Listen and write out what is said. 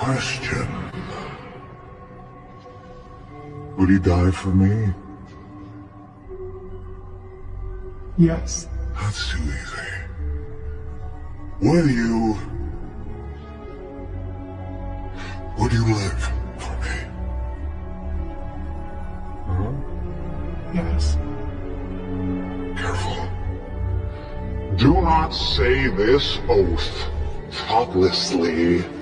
question. Would he die for me? Yes. That's too easy. Would you live for me? Huh? Yes. Careful. Do not say this oath thoughtlessly.